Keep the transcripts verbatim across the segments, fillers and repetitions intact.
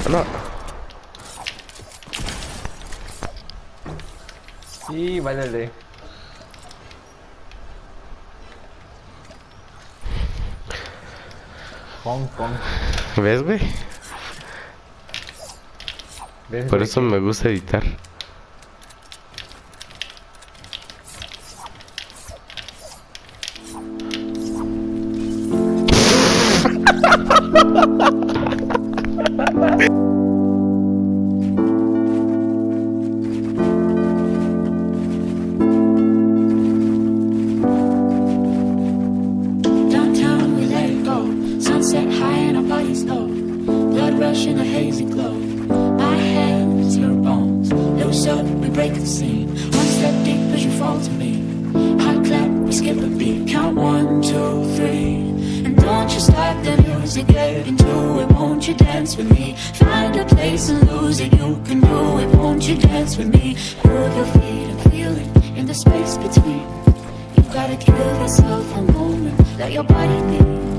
No. Sí, váyale. Hong Kong. ¿Ves, güey? ¿Ves, Por güey, eso que- me gusta editar. Downtown we let it go. Sunset high and our bodies low. Blood rush in a hazy glow. My hands, your bones. Loose up, we break the scene. One step deep as you fall to me. Hot clap, we skip a beat. Count one, two, three. And don't you stop the music, get into it. Won't you dance with me? Find a place and lose it. You can do it. Won't you dance with me? Move your feet and feel it in the space between. Gotta give yourself a moment, let your body be.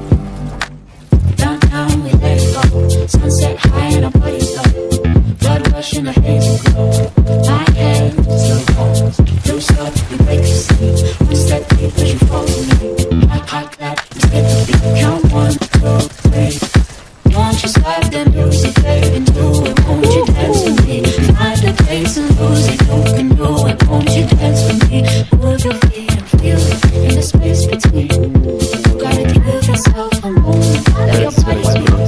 Downtown we let it go. Sunset high and our bodies low. Blood rush in a hazy glow. My hands, your bones. Loose up, we break the scene. One step deep as you fall to me. Hot, hot clap, we skip the beat. Count one, two, three. Won't you stop the music, get into it. Won't you dance with me? Find a place and lose it. You can do it. Won't you dance with me? Move your feet and feel it in the space between. You gotta give yourself a moment, let your body speak.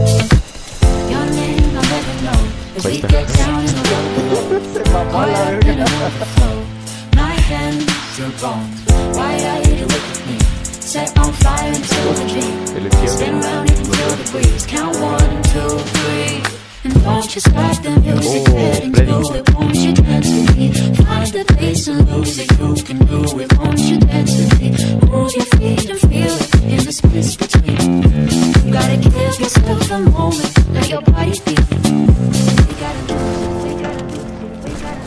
Your name I'll never know. As we get down in the road, caught up in another flow. My hands, your bones. Why are you with me? Set on fire until the dream. Spin around and feel the breeze. Count one, two, three. And don't you stop the music, get into it. Won't you dance with me? Find the place and lose it. You can do it. Won't you dance with me? Move your feet and feel it in the space between. You gotta give yourself a moment, let your body be. We gotta lose it. We gotta lose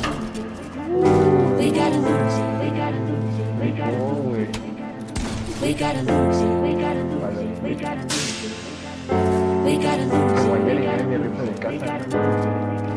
it. We gotta lose it. We gotta lose it. We gotta lose it. We gotta lose it. We gotta lose it. We gotta lose it. We gotta lose it. Como ayer en mi rifle de casa.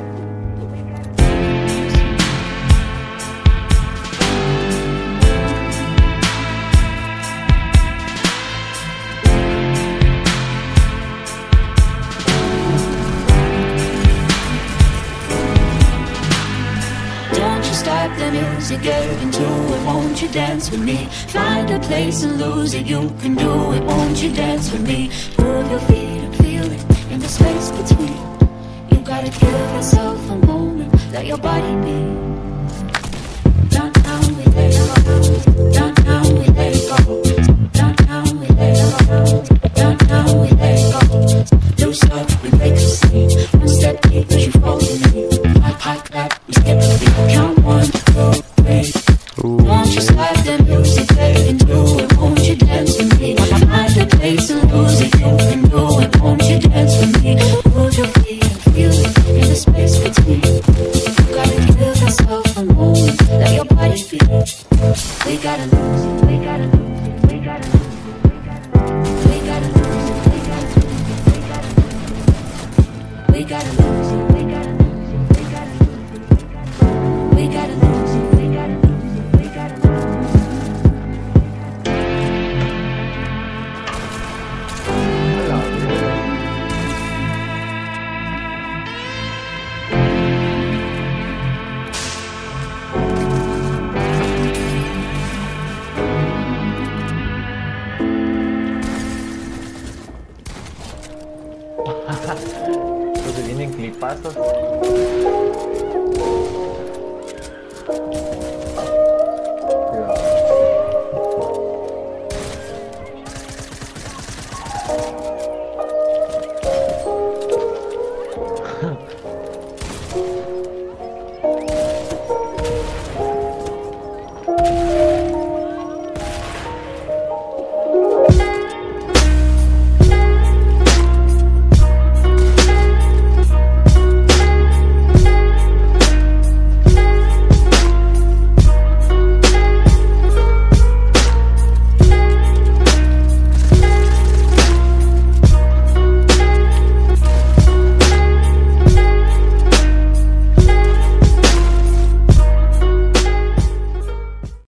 Don't you stop the music, get into it. Won't you dance with me? Find a place and lose it. You can do it. Won't you dance with me? Move your feet and feel it in the space between. You gotta give yourself a moment, let your body be. Downtown we let it go. Downtown we let it go. Downtown we let it go. Downtown we let it go. Loose up, we break the scene. One step deep as you fall to me. Hot, hot clap, we skip the beat. Count one, two, three. Won't you stop the music, get into it. Won't you dance with me? Find a place and lose it. You can do it. Won't you dance with me? Move your feet and feel it in the space between. You gotta give yourself a moment, let your body be. We gotta lose it. We gotta lose it. We gotta lose it. We gotta lose it. We gotta lose it. We gotta lose it. We gotta lose it. We gotta lose it. We gotta lose it. We gotta lose it. We gotta lose it. Entonces vienen clipazos. Cuidado.